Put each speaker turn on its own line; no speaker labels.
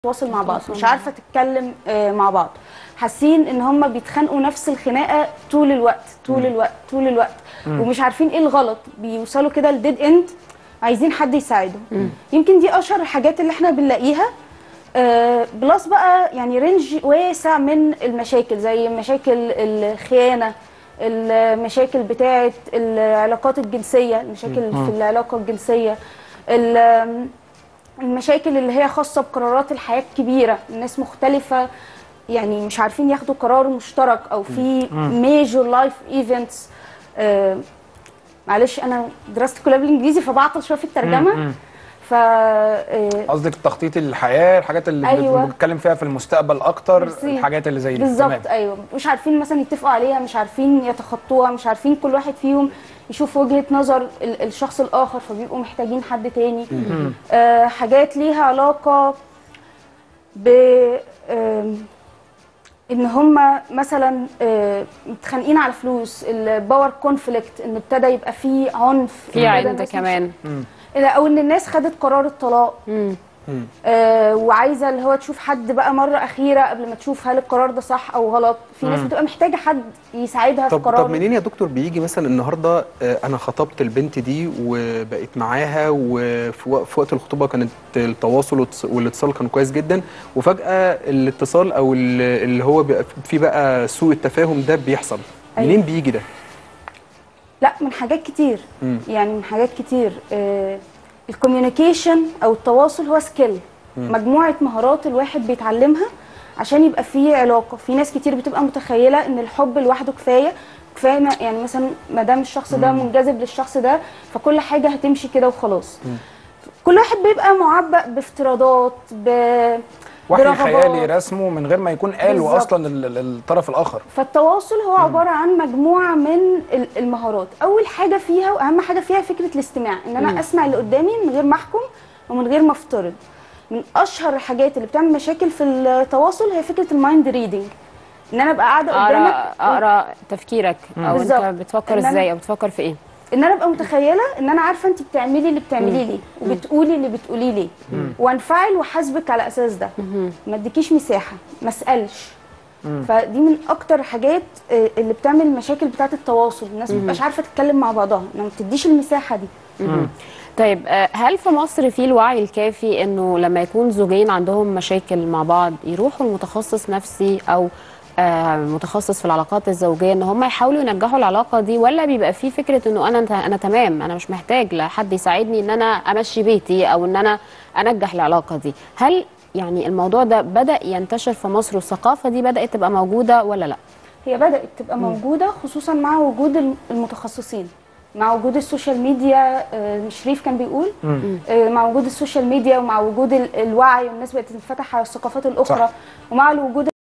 تتواصل مع بعض، مش عارفه تتكلم مع بعض، حاسين ان هم بيتخانقوا نفس الخناقه طول الوقت طول الوقت طول الوقت، ومش عارفين ايه الغلط، بيوصلوا كده لديد اند، عايزين حد يساعدهم. يمكن دي اشهر الحاجات اللي احنا بنلاقيها. بلس بقى يعني رينج واسع من المشاكل، زي مشاكل الخيانه، المشاكل بتاعه العلاقات الجنسيه، المشاكل في العلاقه الجنسيه، المشاكل اللي هي خاصه بقرارات الحياه الكبيره، الناس مختلفه يعني مش عارفين ياخدوا قرار مشترك، او في ميجور لايف ايفنتس. معلش انا دراستي كلها بالانجليزي فبعطل شويه في الترجمه. ف
قصدك تخطيط الحياه، الحاجات اللي
أيوة.
بنتكلم فيها في المستقبل اكتر، الحاجات اللي زي دي
بالظبط. ايوه، مش عارفين مثلا يتفقوا عليها، مش عارفين يتخطوها، مش عارفين كل واحد فيهم يشوف وجهه نظر الشخص الاخر، فبيبقوا محتاجين حد تاني. حاجات ليها علاقه ب ان هم مثلا متخانقين على فلوس، الباور كونفليكت، ان ابتدى يبقى فيه عنف
في عند كمان،
او ان الناس خدت قرار الطلاق وعايزه اللي هو تشوف حد بقى مره اخيره قبل ما تشوف هل القرار ده صح او غلط. في ناس بتبقى محتاجه حد يساعدها في قرار.
طب منين يا دكتور بيجي مثلا النهارده انا خطبت البنت دي وبقيت معاها، وفي وقت الخطوبه كانت التواصل والاتصال كان كويس جدا، وفجاه الاتصال او اللي هو بيبقى فيه بقى سوء التفاهم ده بيحصل؟
أيوة.
منين بيجي ده؟
لا، من حاجات كتير. يعني من حاجات كتير. الكوميونيكيشن او التواصل هو سكيل، مجموعه مهارات الواحد بيتعلمها عشان يبقى فيه علاقه. في ناس كتير بتبقى متخيله ان الحب لوحده كفايه يعني مثلا ما دام الشخص ده منجذب للشخص ده فكل حاجه هتمشي كده وخلاص. كل واحد بيبقى معبأ بافتراضات،
وحي خيالي رسمه من غير ما يكون قاله اصلا الطرف الاخر.
فالتواصل هو عباره عن مجموعه من المهارات. اول حاجه فيها واهم حاجه فيها فكره الاستماع، ان انا اسمع اللي قدامي من غير ما احكم ومن غير ما افترض. من اشهر الحاجات اللي بتعمل مشاكل في التواصل هي فكره المايند ريدنج، ان انا ابقى قاعده قدامك
اقرا تفكيرك، او انت بتفكر ازاي او بتفكر في ايه،
ان انا ابقى متخيله ان انا عارفه انت بتعملي اللي بتعمليه ليه وبتقولي اللي بتقوليه ليه، وانفعل واحاسبك على اساس ده. ما اديكيش مساحه، ما اسالش. فدي من اكتر الحاجات اللي بتعمل المشاكل بتاعه التواصل. الناس ما بتبقاش عارفه تتكلم مع بعضها، ما بتديش المساحه دي.
طيب هل في مصر في الوعي الكافي انه لما يكون زوجين عندهم مشاكل مع بعض يروحوا لمتخصص نفسي او متخصص في العلاقات الزوجيه ان هم يحاولوا ينجحوا العلاقه دي، ولا بيبقى في فكره انه انا تمام، انا مش محتاج لحد يساعدني ان انا امشي بيتي او ان انا انجح العلاقه دي؟ هل يعني الموضوع ده بدأ ينتشر في مصر والثقافه دي بدأت تبقى موجوده ولا لا؟
هي بدأت تبقى موجوده خصوصا مع وجود المتخصصين، مع وجود السوشيال ميديا. شريف كان بيقول مع وجود السوشيال ميديا ومع وجود الوعي والناس بقت تنفتح على الثقافات الاخرى، ومع الوجود